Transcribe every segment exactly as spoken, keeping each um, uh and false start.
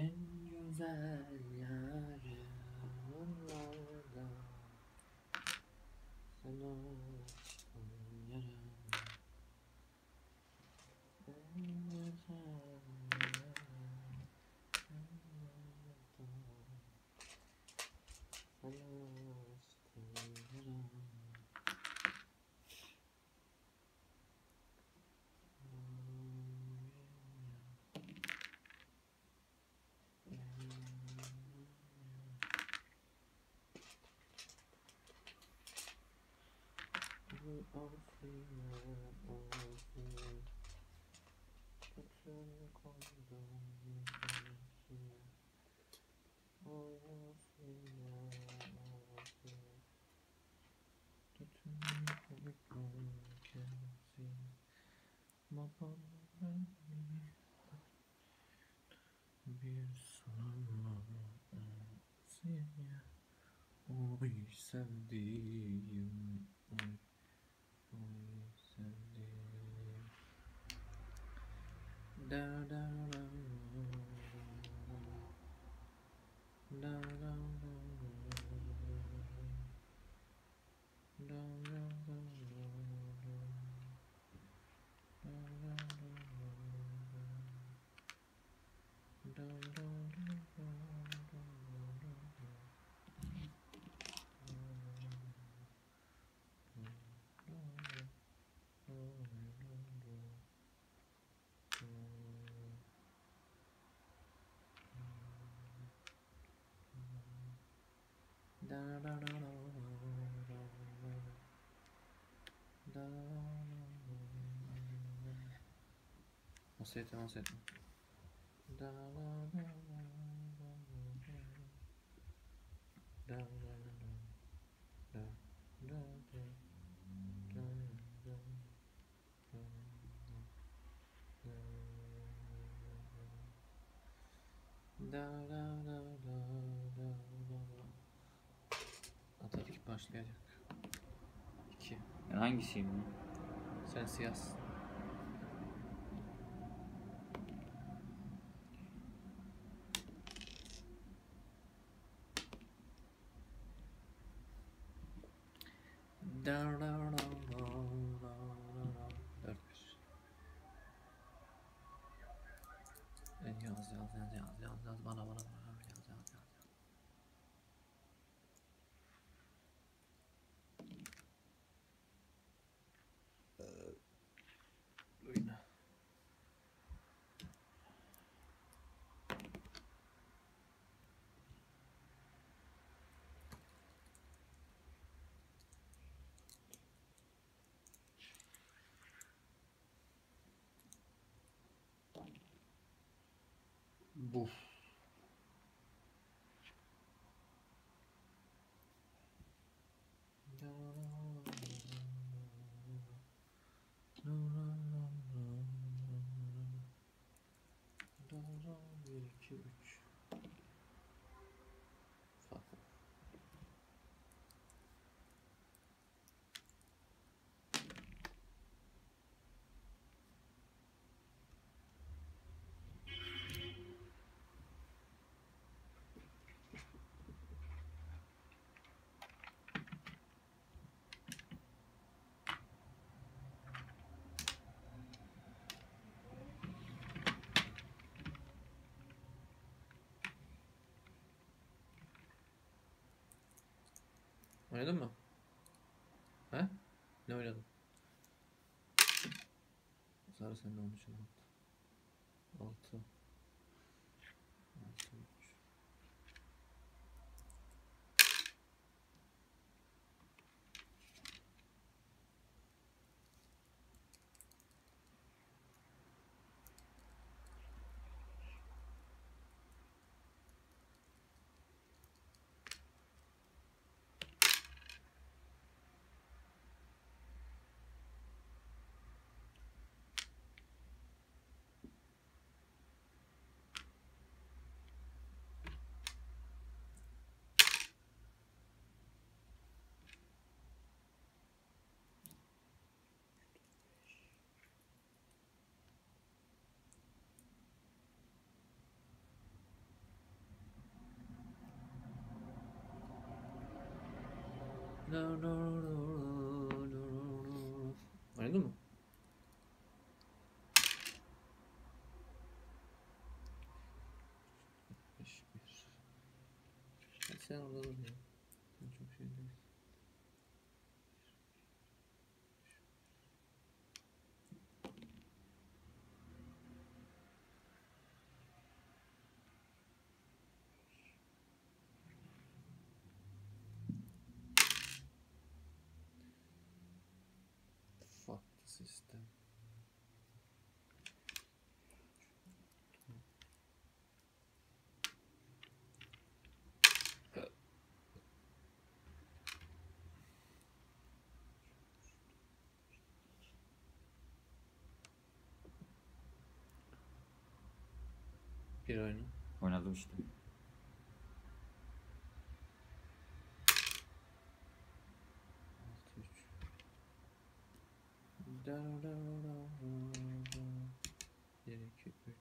En güzel yarınlarda sen açtın yaram. En güzel yarınlarda sen açtın yaram. Afiyet, afiyet. Bütün koydum yüzüne. Oy afiyet, afiyet. Bütün koydum kendisine. Babam beni bir sanmazsın. Oy sevdiğim, oy. Oy sevdiğim. Da da da da da da Nasıl etme, nasıl etme. Da da da da da da Atatürk başlayacak. İki. Yani hangisiyim bu? Sen siyahsın. Da da da da da da. Dört bir. E, yaz yaz yaz yaz yaz yaz bana bana bana yaz yaz yaz yaz. Oyna. Bu. Bir, iki, üç. Fatma. Oynadın mı? He? Ne oynadın? Sarı sen de olmuşsun. Altı. Altı. Altı üç. Oynadın mı? beş bir. Hadi sen orada dur ya. Sen çok şey değil. Fuck the system. Bir oyunu. Oynadım işte. altı üç. bir iki üç.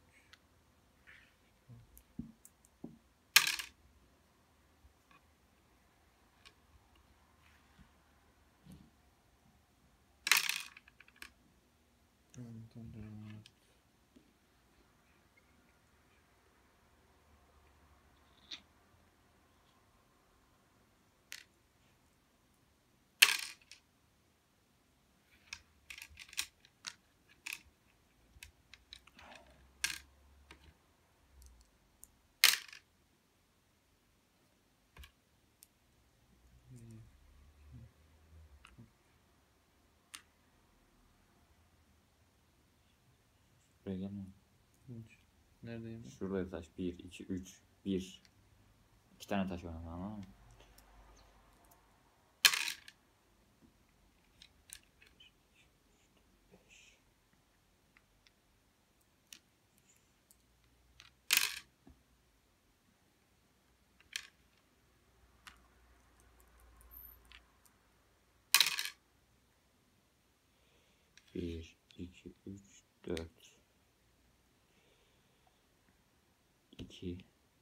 Buraya gelmiyor. üç. Neredeyim? Şurada taş. bir, iki, üç. bir. İki tane taş var ama. bir, iki, üç, dört. iki.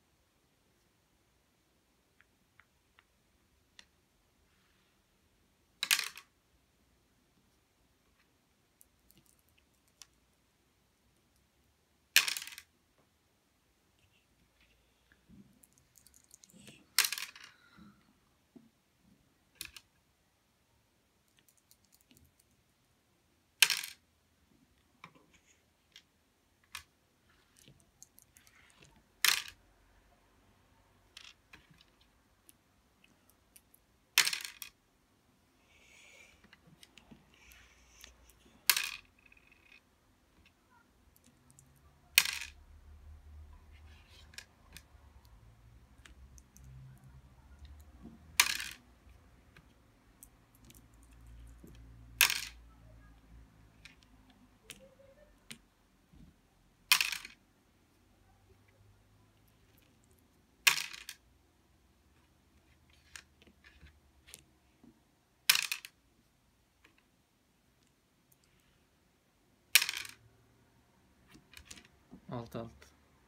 Altı alt.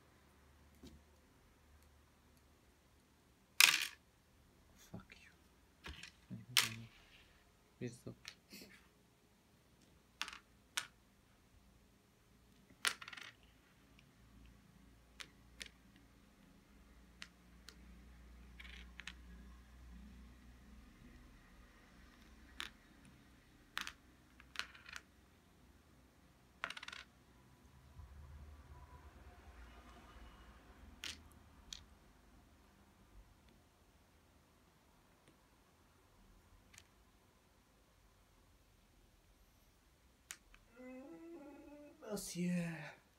Fuck you. Bir stop. Nasıl ya?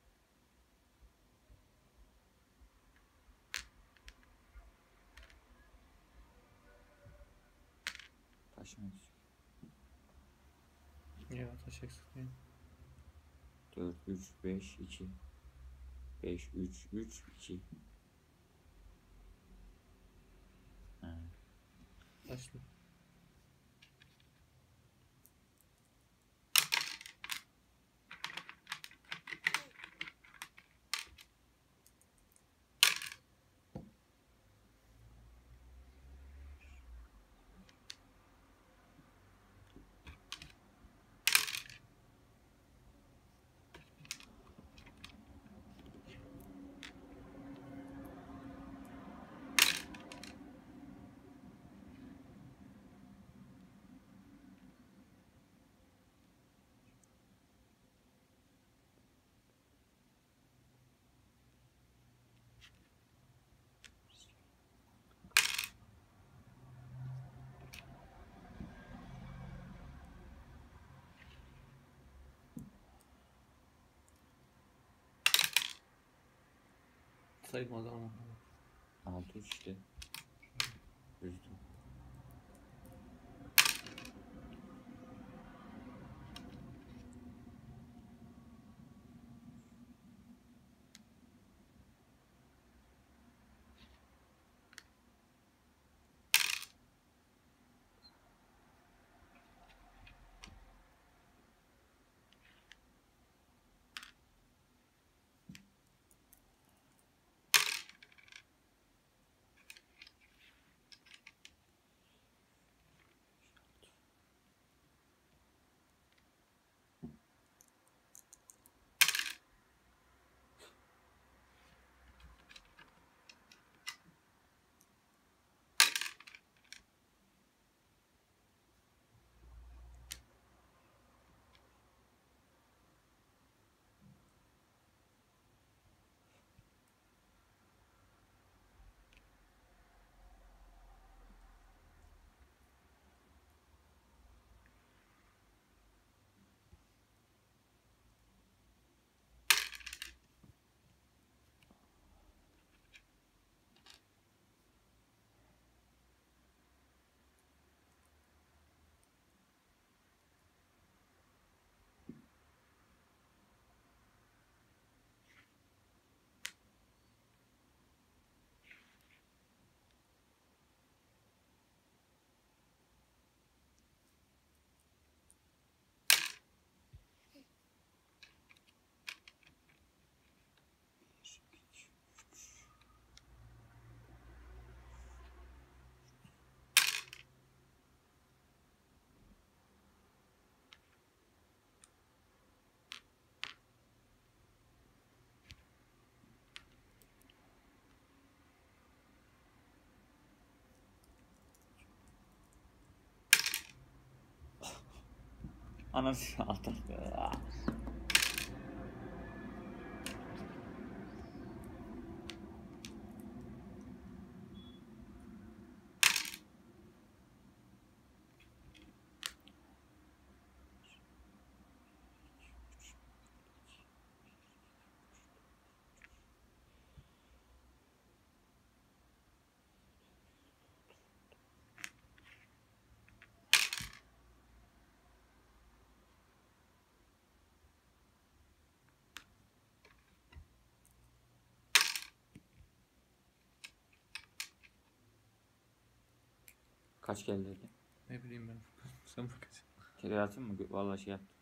Taş mı? Ya taş eksik değil. dört, üç, beş, iki. beş, üç, üç, iki. Ha. Taşlı. sayılmaz ama. Altı üç işte. Üzdüm. Anasını aldım. Kaç geldi dedi. Ne bileyim ben. Sen bakacaksın. Tekrar atayım mı? Vallahi şey yaptım.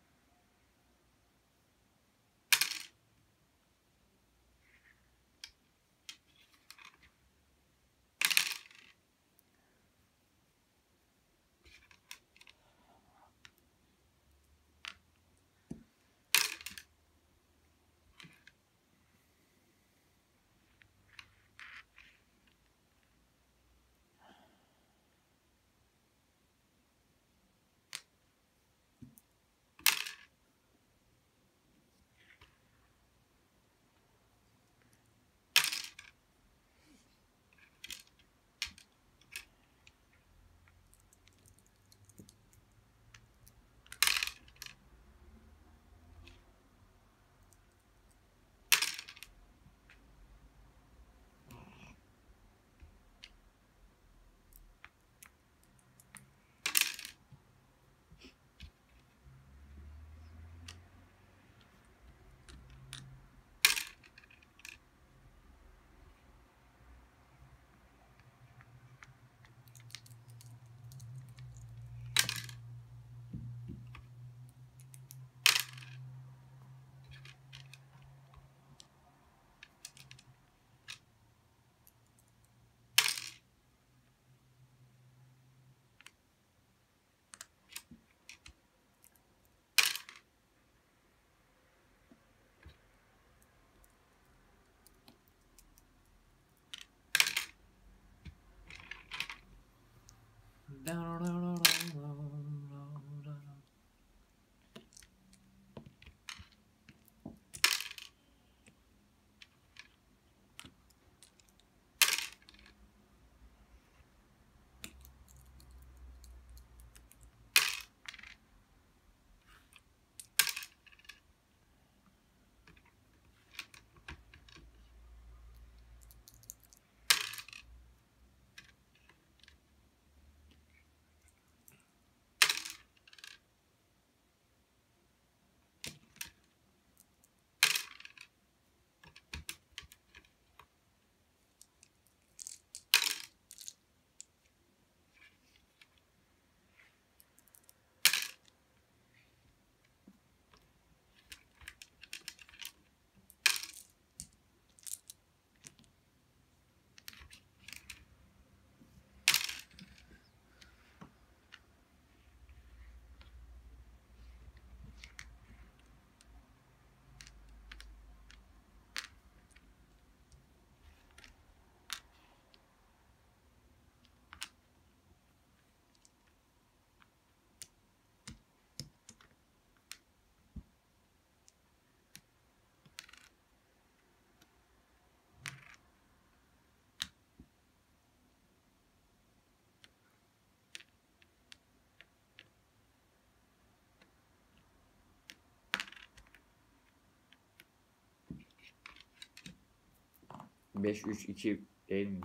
beş üç iki değil mi?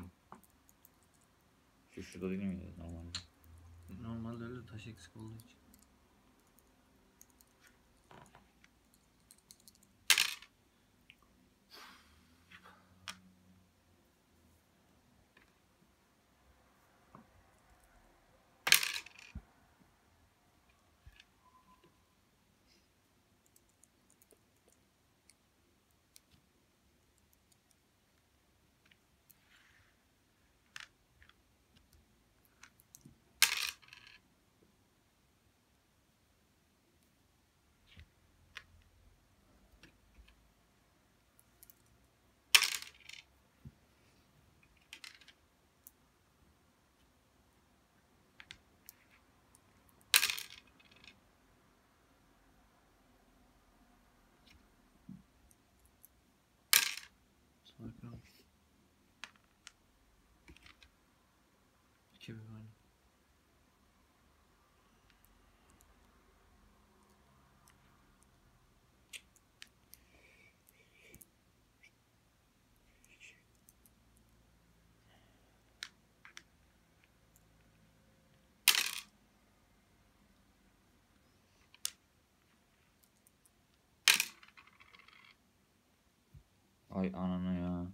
Şu şurada değil miydi normalde? Normalde öyle, taş eksik olduğu için. Sarkan. İki bir var. Ay ananı ya.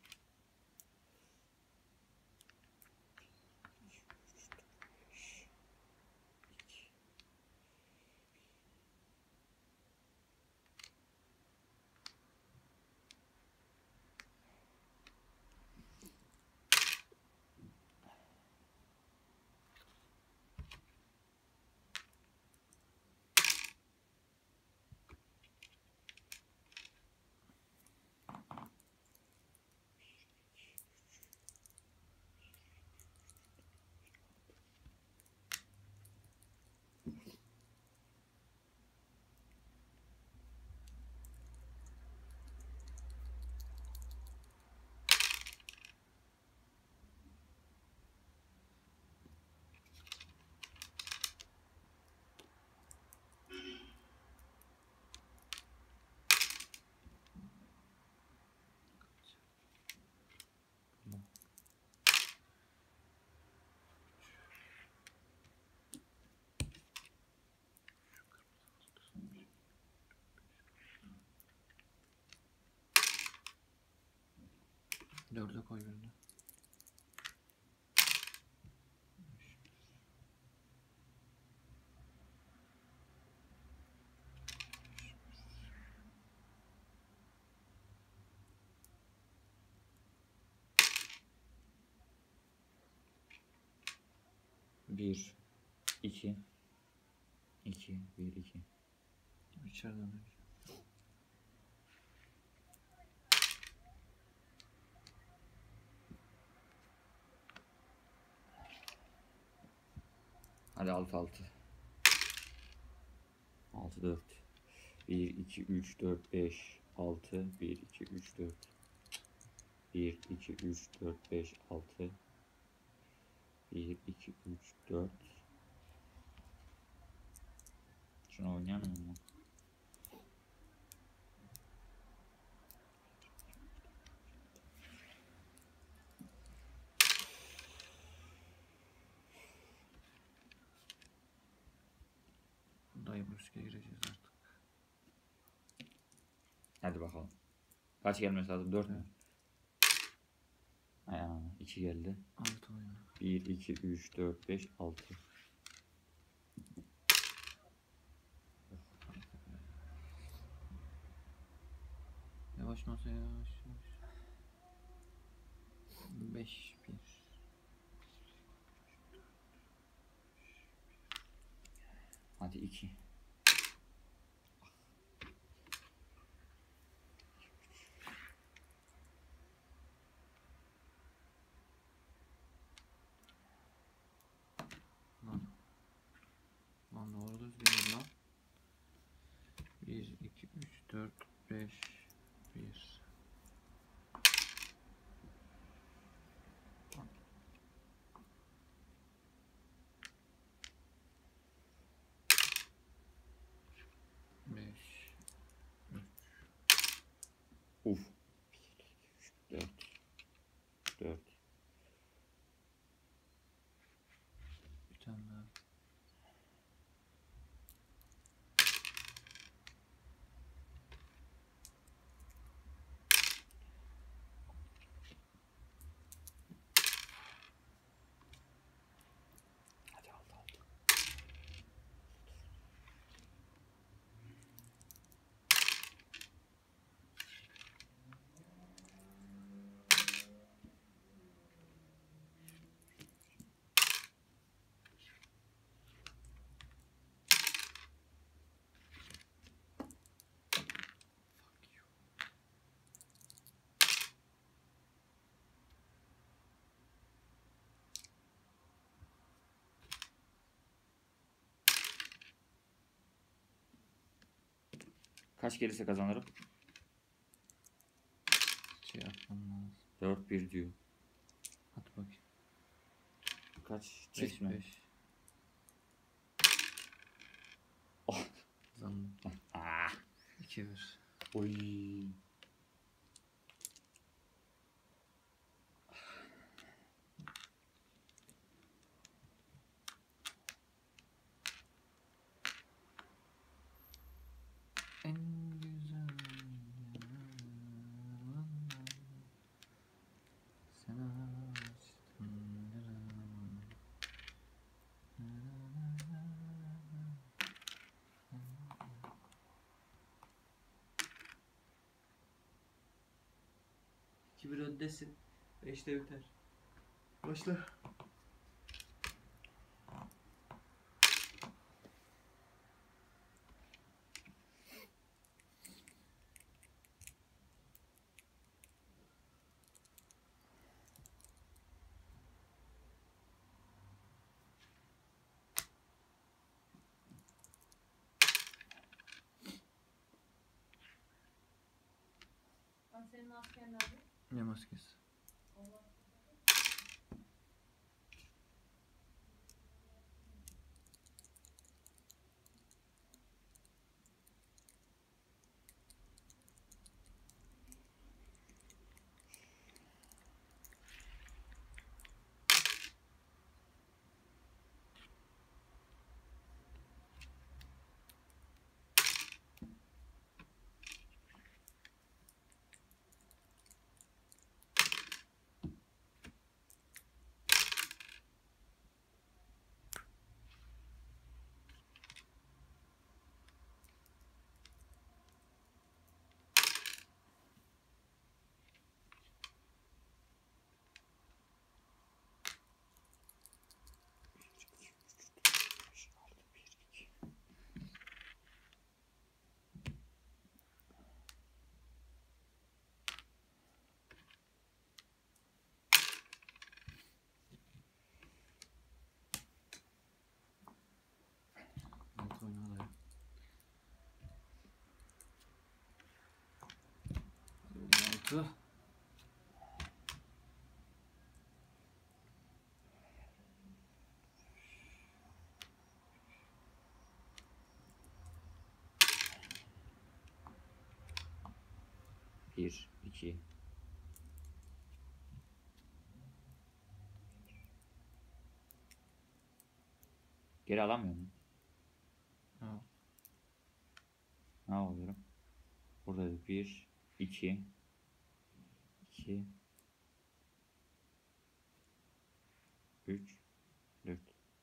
Dörde koy birini. Bir, iki, iki, bir, iki. İçeriden önce. Hadi altı altı. altı dört. bir, iki, üç, dört, beş, altı. bir, iki, üç, dört. bir, iki, üç, dört, beş, altı. bir, iki, üç, dört. Şunu oynayalım mı? Dayı Brüsk'e gireceğiz artık. Hadi bakalım. Kaç gelmesi lazım? dört mü? Evet. Ay anam. iki geldi. Altı oyna. bir, iki, üç, dört, beş, altı. Yavaş masa, yavaş yavaş. Beş bir. Hadi iki. Lan. Lan doğru düzgün lan. Bir, iki, üç, dört, beş, bir. Beş. Uf. bir, iki, üç, dört. Kaç gelirse kazanırım. Şey yapmam lazım. dört bir diyor. Hadi bakayım. Kaç? beş Çift mi? beş. Oh. Kazandım. Ah. iki bir. Oy. En güzel sen açtın yaramı. iki bir öndesin. beşte biter. Başla. Senin masken nerede? Ne maskesi? Altı oyna da. Hadi oğlum altı. bir iki. Geri alamıyor mu? Ha. Ne alıyorum? Burada bir iki iki üç dört.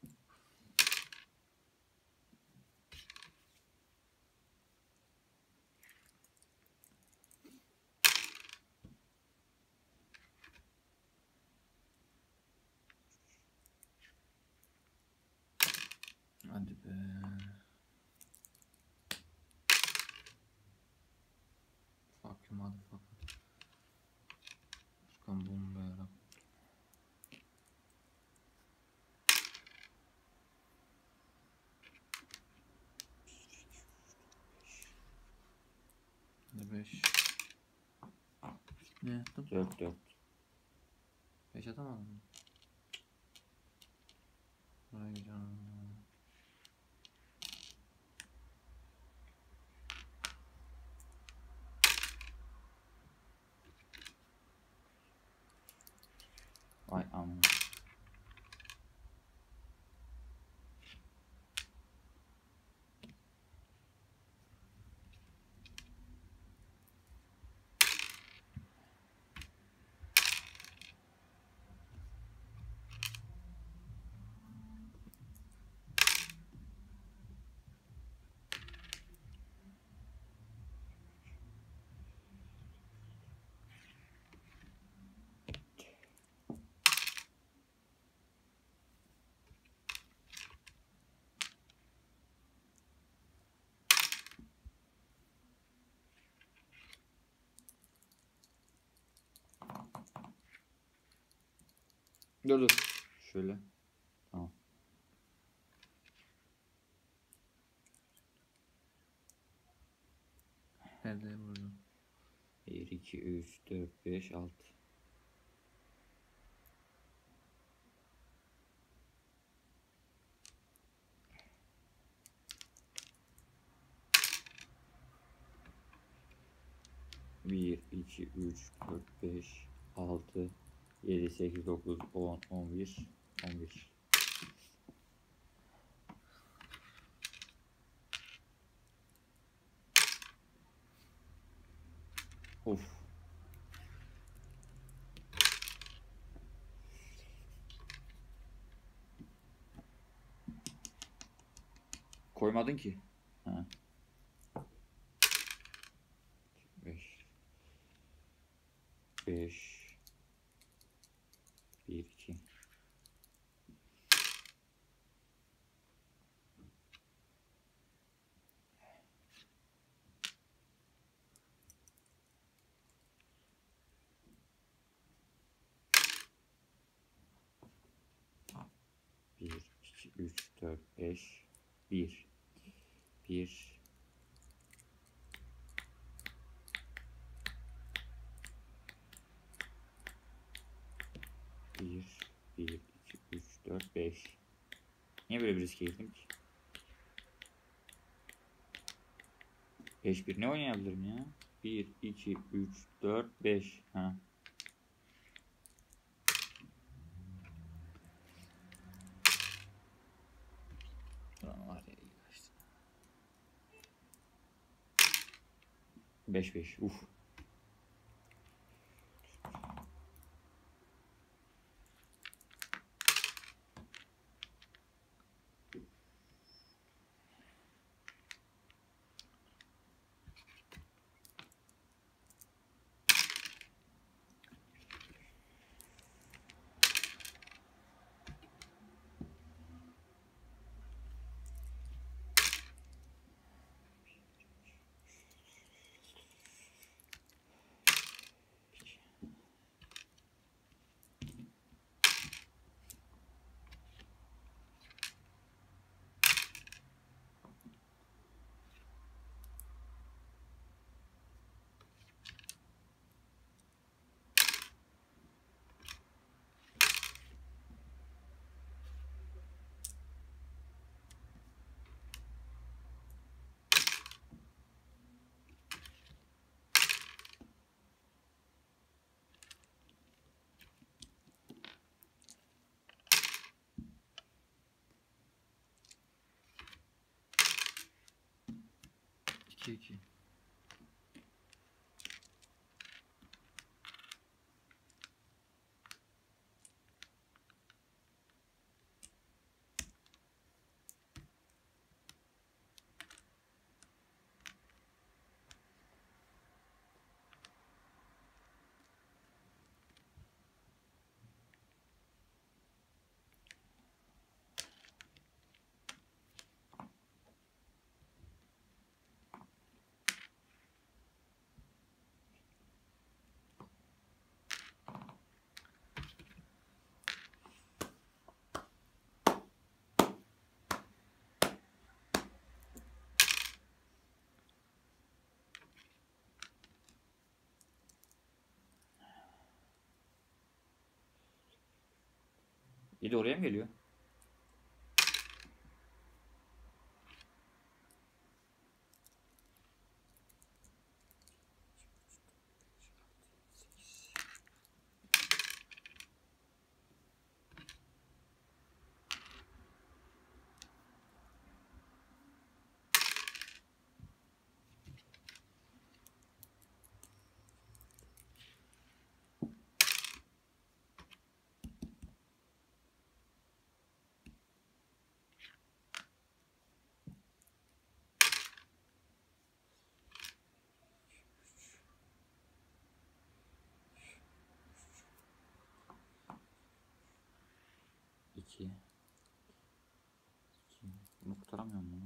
Hadi be. Fuck you motherfucker. Furkan bomba yaram. Hadi beş. Ne yaptın? dört dört. beş atamadın mı? Ay canım. Vay aman. Dur dur. Şöyle. Tamam. Perdeye vurdum. bir, iki, üç, dört, beş, altı. bir, iki, üç, dört, beş, altı, yedi, sekiz, dokuz, on, on bir, on bir. Of. Koymadın ki. Ha. beş. beş. bir, iki. bir, iki, üç, dört, beş, bir. bir. bir, bir, iki, üç, dört, beş. Niye böyle bir riske girdim ki? beş bir ne oynayabilirim ya? bir, iki, üç, dört, beş. Ha. Ulan var ya, iyi kaçtı. beş beş. Uf. iki iki. Bir de oraya mı geliyor? iki. iki. Bunu kurtaramıyorum bunu.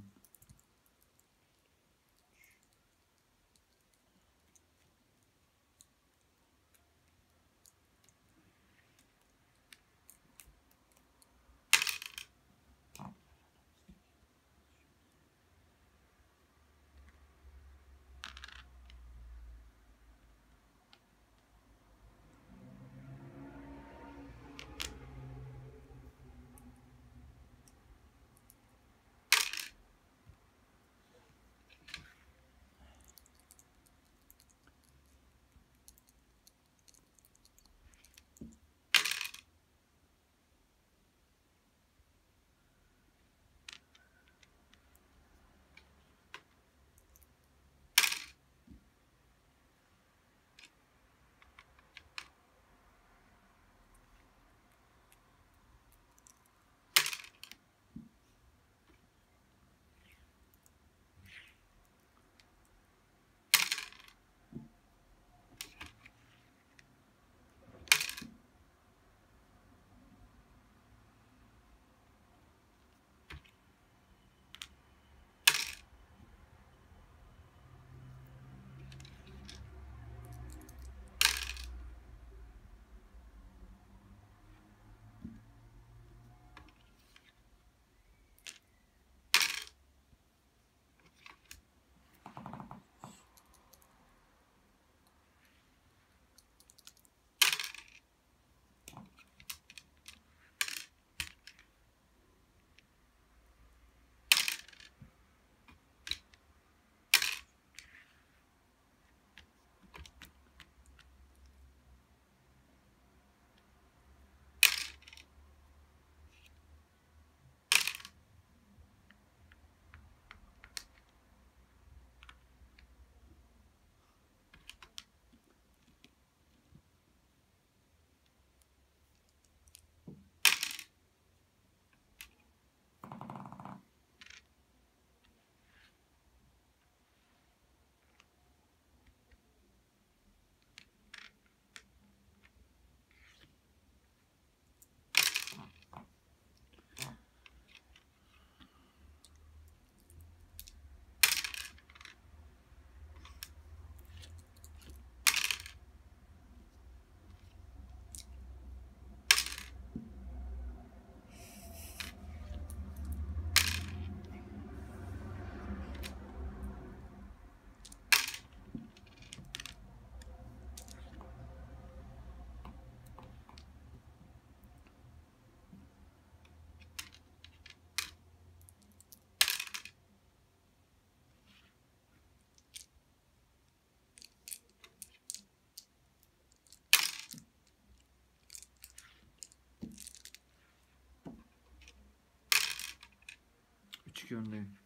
üç iki öndeyim.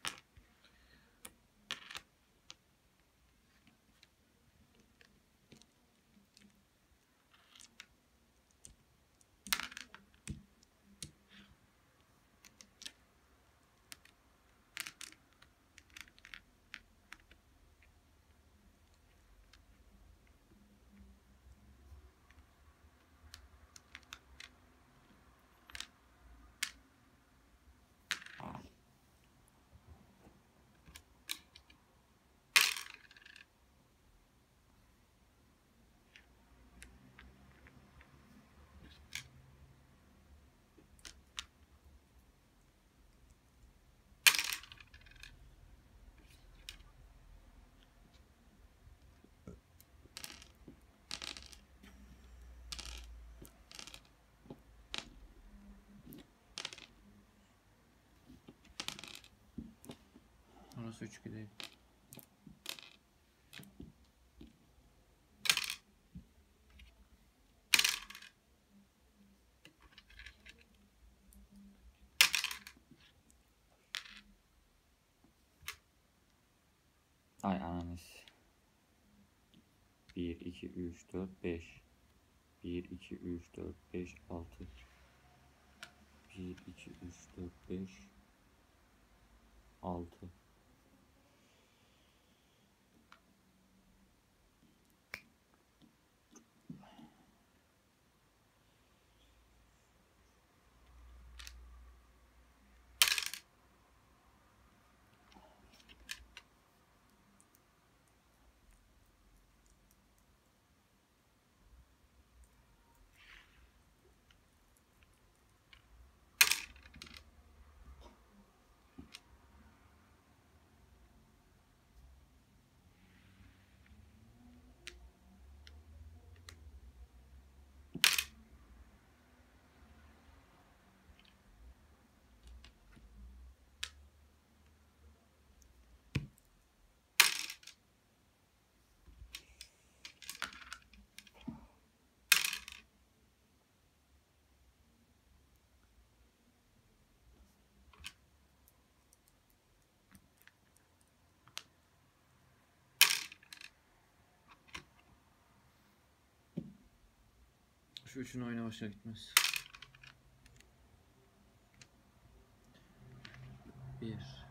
Orası üç iki değil. Ay ananız. bir, iki, üç, dört, beş. bir, iki, üç, dört, beş, altı. bir, iki, üç, dört, beş, altı. Şu üçün oyuna başa gitmez. Bir.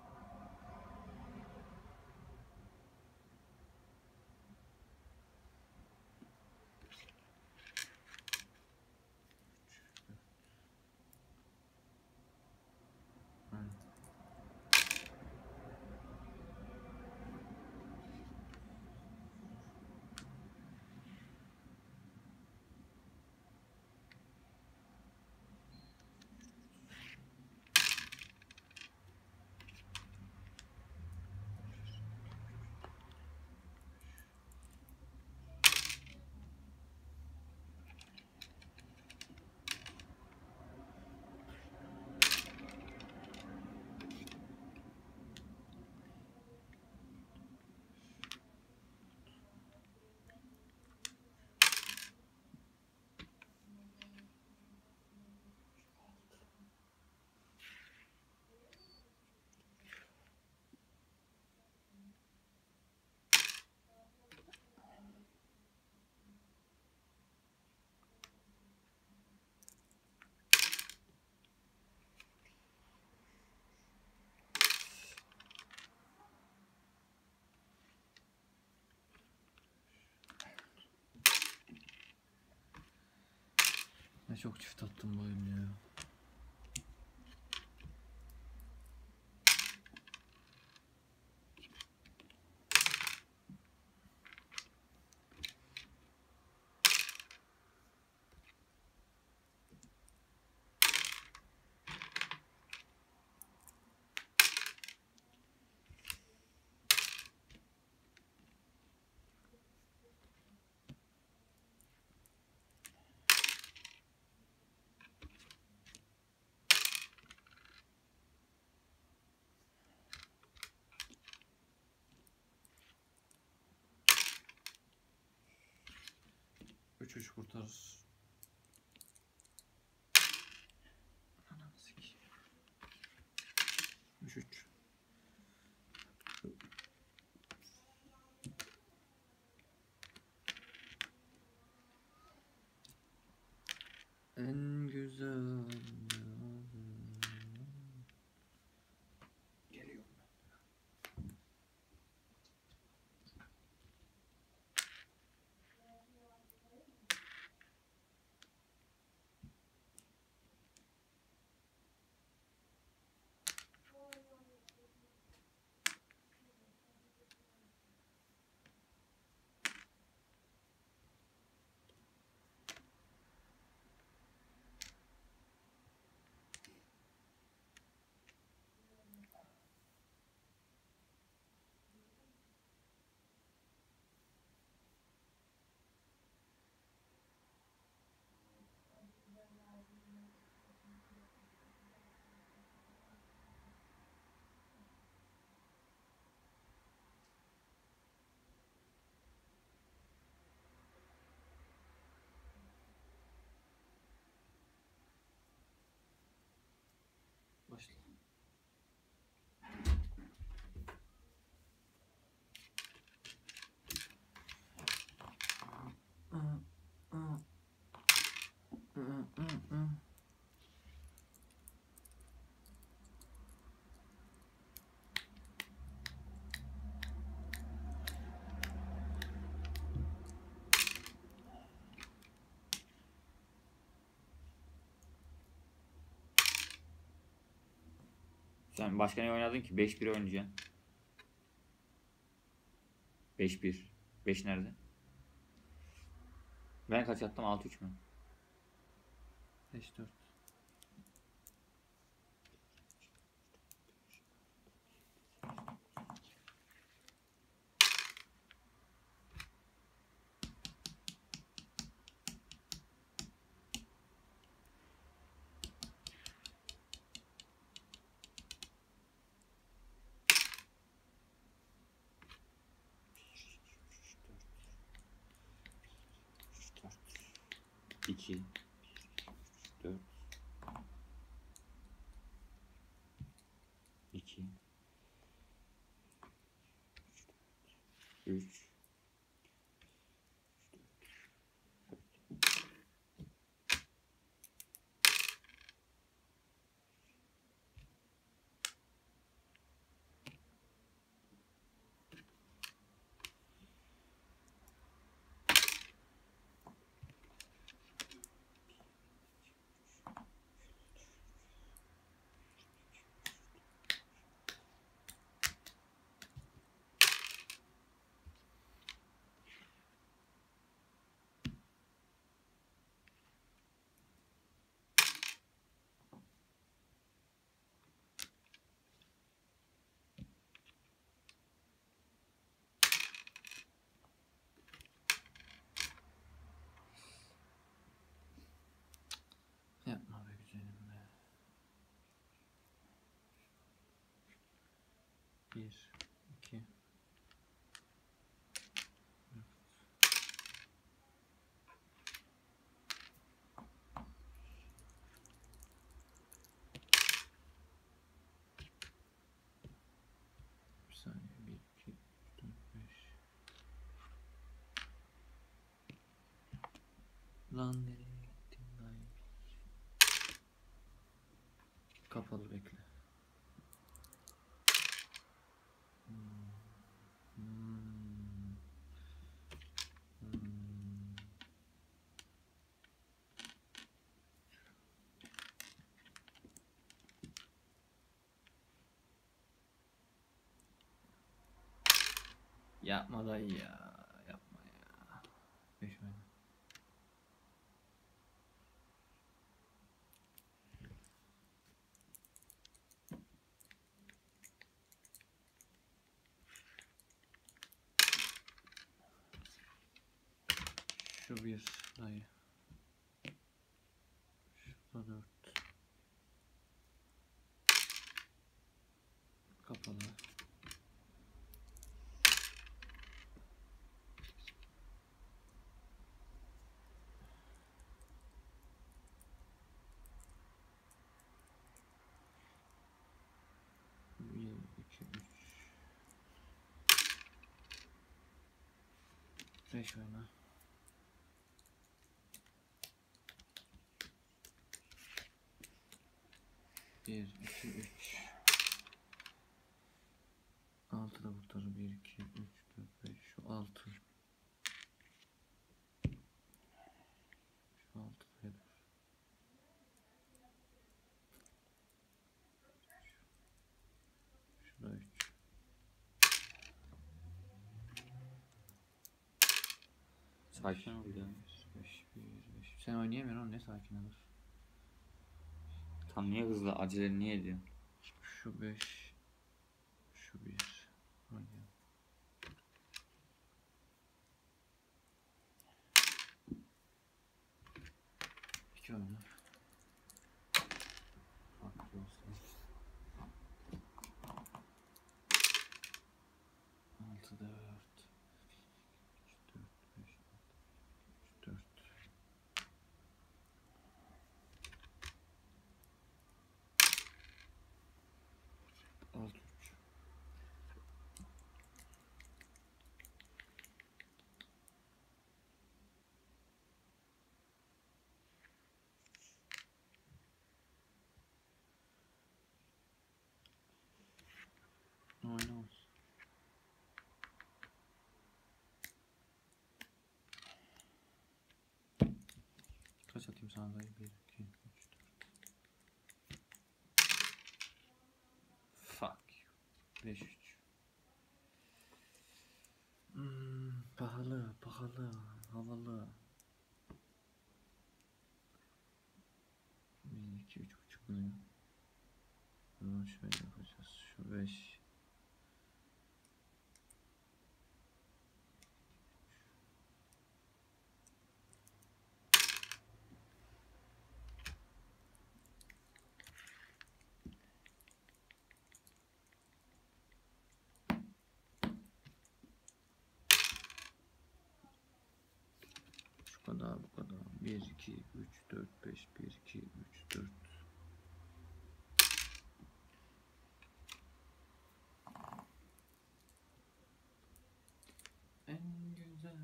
Aynen. Ne çok çift attım bu oyun ya. üç üç kurtarır. Ananı sikeyim. üç üç. En güzel geliyor. Başla. Sen başka ne oynadın ki? beş bir oynayacaksın. beş bir. beş nerede? Ben kaç attım? altı üç mü? beş dört. iki dört iki üç Yapma be güzelim be. Bir, iki, bir saniye. Bir, iki, üç, dört, beş. Lan nereye gittin lan? Kapalı bekle. Hmm. Hmm. Hmm. Yapma dayı ya. Yapma ya. Beş oyna. Şu bir dayı. Şurada dört. Kapalı. Bir, iki, üç. Beş oyna. bir, iki, üç. altı da kurtarır. bir, iki, üç, dört, beş. Şu altı. Şu altı sayılır. Şu da üç. Sakin ol ya. beş, bir, beş. Sen oynayamıyorsun oğlum, ne sakin olur. Tam niye hızlı acele niye ediyorsun? Şu beş. Şu bir. Oynayalım. İki oyna. Farklı olsun. altı, dört. üç, dört, beş, üç, dört. altı, üç. Oynamaz. Kaç atayım sana dayı? bir, iki, üç, dört. Fuck you. beş, üç. Hmm, pahalı, pahalı, havalı. bir, iki, üç buçuk milyon. Bunu şöyle yapacağız. Şu beş. Şu kadar, bu kadar. bir, iki, üç, dört, beş. bir, iki, üç, dört. En güzel.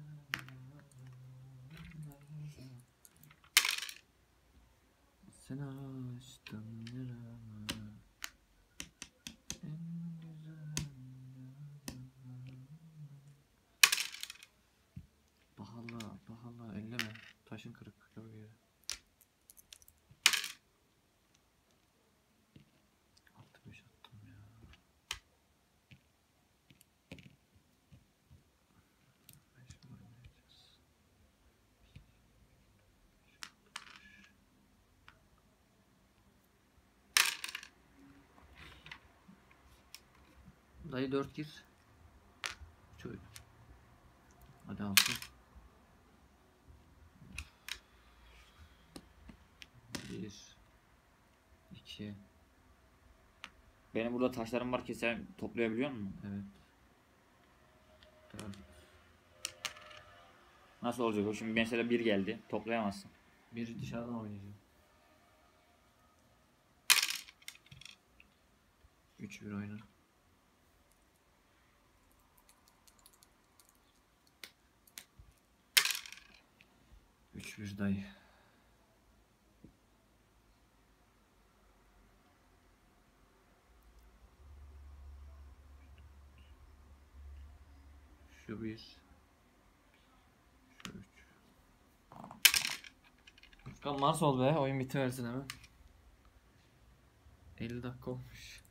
Sen açtın yaramı. En güzel. Pahalı, pahalı. Elleme. Taşın kırık. Yok yere. altı beş attım ya. beş oynayacağız. Dayı dört gir. Şöyle. Hadi altı. bir, iki. Benim burada taşlarım var ki sen toplayabiliyor musun? Evet. dört. Nasıl olacak o? Şimdi mesela bir geldi. Toplayamazsın. Bir dışarıdan oynayacağım. üç bir oyna. üç bir dayı. Şu bir. Şu üç. Furkan Mars ol be. Oyun bitiversin hemen. elli dakika olmuş.